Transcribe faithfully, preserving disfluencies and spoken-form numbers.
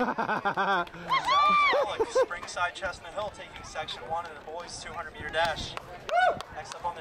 Mollick, Springside Chestnut Hill taking section one in the boys two hundred meter dash. Next up on the